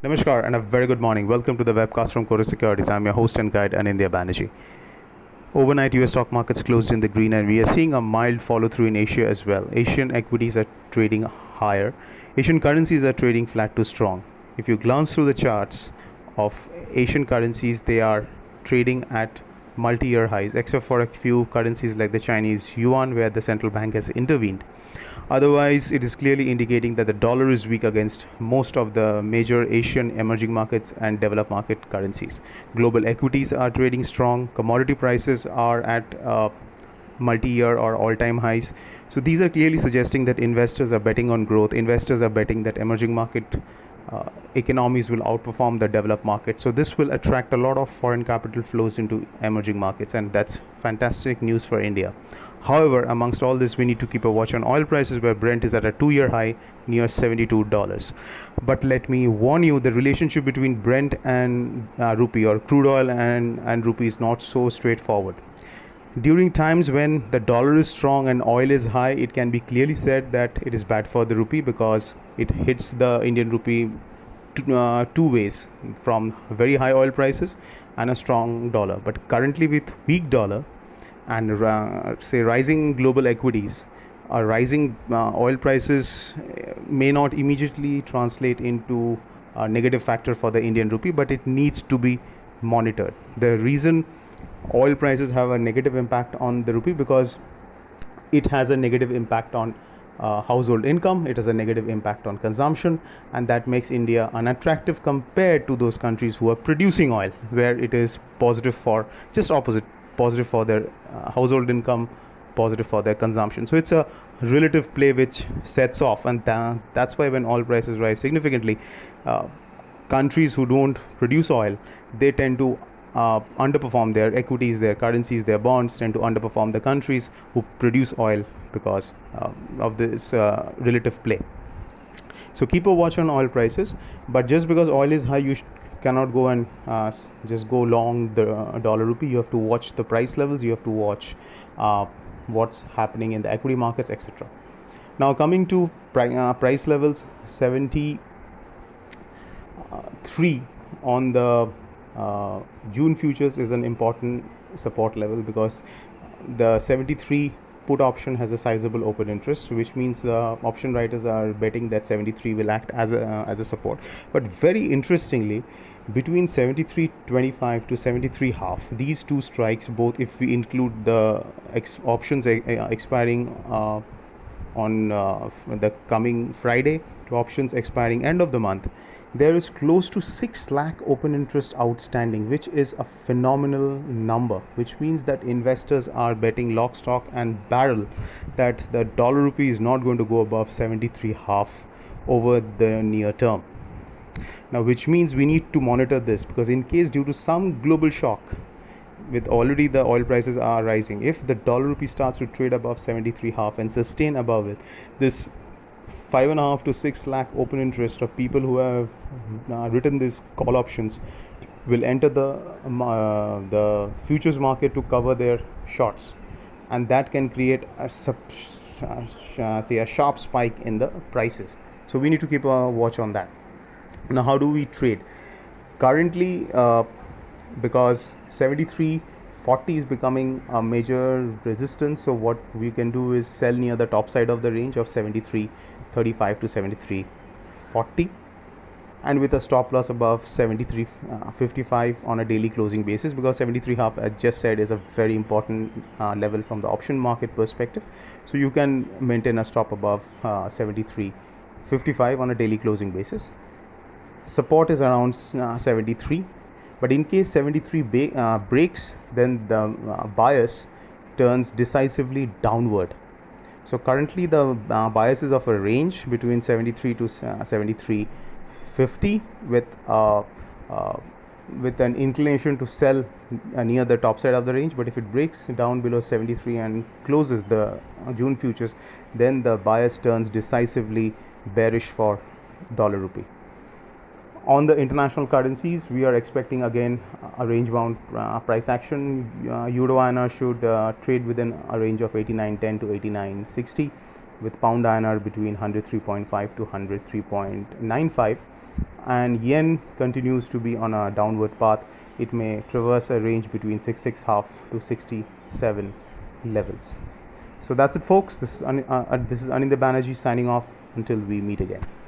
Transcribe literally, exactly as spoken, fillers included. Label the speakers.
Speaker 1: Namaskar and a very good morning. Welcome to the webcast from Kotak Securities. I'm your host and guide Anindya Banerjee. Overnight, U S stock markets closed in the green and we are seeing a mild follow through in Asia as well. Asian equities are trading higher. Asian currencies are trading flat to strong. If you glance through the charts of Asian currencies, they are trading at multi-year highs, except for a few currencies like the Chinese yuan, where the central bank has intervened. Otherwise, it is clearly indicating that the dollar is weak against most of the major Asian emerging markets and developed market currencies. Global equities are trading strong. Commodity prices are at uh, multi-year or all-time highs. So these are clearly suggesting that investors are betting on growth. Investors are betting that emerging market uh, economies will outperform the developed market. So this will attract a lot of foreign capital flows into emerging markets, and that's fantastic news for India. However, amongst all this, we need to keep a watch on oil prices, where Brent is at a two-year high near seventy-two dollars. But let me warn you, the relationship between Brent and uh, rupee, or crude oil and, and rupee, is not so straightforward. During times when the dollar is strong and oil is high, it can be clearly said that it is bad for the rupee, because it hits the Indian rupee two, uh, two ways, from very high oil prices and a strong dollar. But currently, with weak dollar and uh, say rising global equities, or rising uh, oil prices may not immediately translate into a negative factor for the Indian rupee, but it needs to be monitored. The reason oil prices have a negative impact on the rupee, because it has a negative impact on uh, household income, it has a negative impact on consumption, and that makes India unattractive compared to those countries who are producing oil, where it is positive for just opposite positive for their uh, household income, positive for their consumption. So it's a relative play which sets off, and th- that's why when oil prices rise significantly, uh, countries who don't produce oil, they tend to uh, underperform. Their equities, their currencies, their bonds tend to underperform the countries who produce oil, because uh, of this uh, relative play. So keep a watch on oil prices, but just because oil is high, you sh- cannot go and uh, just go long the uh, dollar rupee. You have to watch the price levels, you have to watch uh, what's happening in the equity markets, etc. Now coming to pri- uh, price levels, seventy-three on the uh, June futures is an important support level, because the seventy-three put option has a sizable open interest, which means the uh, option writers are betting that seventy-three will act as a uh, as a support. But very interestingly, between seventy-three twenty-five to seventy-three half, these two strikes, both if we include the ex- options e- expiring uh, on uh, the coming Friday to options expiring end of the month, there is close to six lakh open interest outstanding, which is a phenomenal number, which means that investors are betting lock, stock and barrel that the dollar rupee is not going to go above seventy-three half over the near term. Now, which means we need to monitor this, because in case due to some global shock, with already the oil prices are rising, if the dollar rupee starts to trade above seventy-three half and sustain above it, this five and a half to six lakh open interest of people who have uh, written these call options will enter the uh, the futures market to cover their shorts, and that can create a sub, uh, say a sharp spike in the prices. So we need to keep a watch on that. Now, how do we trade currently? Uh, because seventy-three forty is becoming a major resistance, so what we can do is sell near the top side of the range of seventy-three thirty-five to seventy-three forty, and with a stop loss above seventy-three fifty-five on a daily closing basis, because seventy-three half, I just said, is a very important uh, level from the option market perspective. So you can maintain a stop above uh, seventy-three fifty-five on a daily closing basis. Support is around uh, seventy-three, but in case seventy-three ba- uh, breaks, then the uh, bias turns decisively downward. So currently the uh, bias is of a range between seventy-three to uh, seventy-three fifty, with uh, uh, with an inclination to sell uh, near the top side of the range. But if it breaks down below seventy-three and closes the uh, June futures, then the bias turns decisively bearish for dollar rupee. On the international currencies, we are expecting again a range bound uh, price action. Uh, Euro I N R should uh, trade within a range of eighty-nine ten to eighty-nine sixty, with pound I N R between one hundred three point five to one hundred three point nine five. and yen continues to be on a downward path. It may traverse a range between sixty-six half to sixty-seven levels. So that's it, folks. This is, uh, uh, this is Anindya Banerjee signing off until we meet again.